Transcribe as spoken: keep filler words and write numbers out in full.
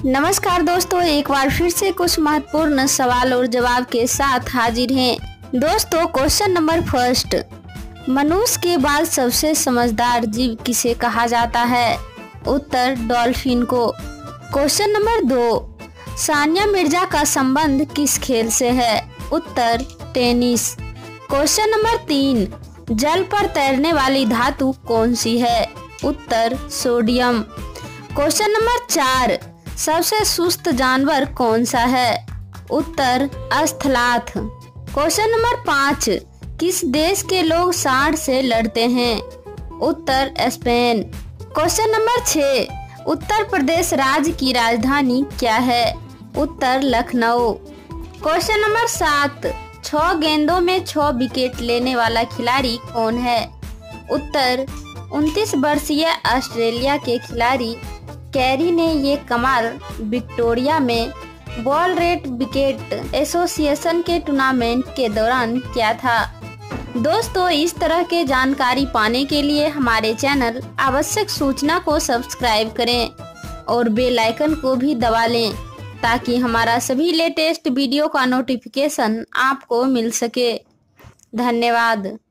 नमस्कार दोस्तों, एक बार फिर से कुछ महत्वपूर्ण सवाल और जवाब के साथ हाजिर हैं। दोस्तों, क्वेश्चन नंबर फर्स्ट, मनुष्य के बाद सबसे समझदार जीव किसे कहा जाता है? उत्तर, डॉल्फिन को। क्वेश्चन नंबर दो, सानिया मिर्जा का संबंध किस खेल से है? उत्तर, टेनिस। क्वेश्चन नंबर तीन, जल पर तैरने वाली धातु कौन सी है? उत्तर, सोडियम। क्वेश्चन नंबर चार, सबसे सुस्त जानवर कौन सा है? उत्तर, स्थलाथ। क्वेश्चन नंबर पाँच, किस देश के लोग सांड से लड़ते हैं? उत्तर, स्पेन। क्वेश्चन नंबर छः, उत्तर प्रदेश राज्य की राजधानी क्या है? उत्तर, लखनऊ। क्वेश्चन नंबर सात, छह गेंदों में छह विकेट लेने वाला खिलाड़ी कौन है? उत्तर, उनतीस वर्षीय ऑस्ट्रेलिया के खिलाड़ी कैरी ने ये कमाल विक्टोरिया में बॉल रेट विकेट एसोसिएशन के टूर्नामेंट के दौरान किया था। दोस्तों, इस तरह के जानकारी पाने के लिए हमारे चैनल आवश्यक सूचना को सब्सक्राइब करें और बेल आइकन को भी दबा लें ताकि हमारा सभी लेटेस्ट वीडियो का नोटिफिकेशन आपको मिल सके। धन्यवाद।